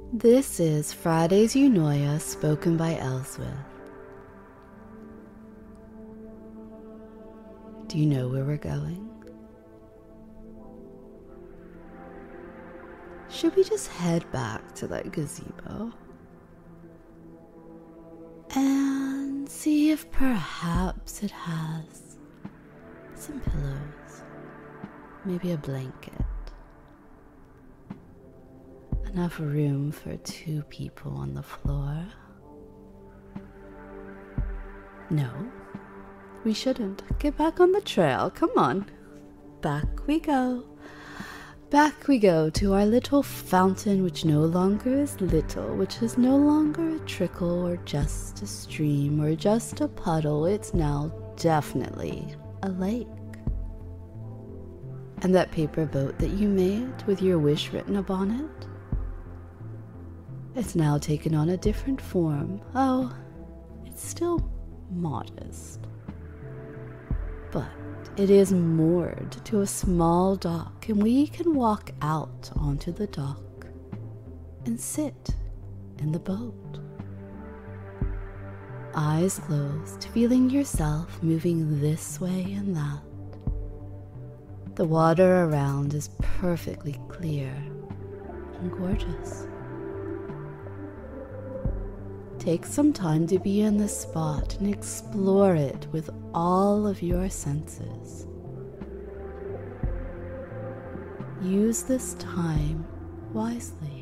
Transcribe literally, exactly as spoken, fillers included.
This is Friday's Eunoia spoken by Elswyth. Do you know where we're going? Should we just head back to that gazebo and see if perhaps it has some pillows, maybe a blanket, enough room for two people on the floor? No, we shouldn't. Get back on the trail. Come on. Back we go. Back we go to our little fountain, which no longer is little, which is no longer a trickle or just a stream or just a puddle. It's now definitely a lake. And that paper boat that you made with your wish written upon it, it's now taken on a different form. Oh, it's still modest, but it is moored to a small dock, and we can walk out onto the dock and sit in the boat. Eyes closed, feeling yourself moving this way and that. The water around is perfectly clear and gorgeous. Take some time to be in this spot and explore it with all of your senses. Use this time wisely.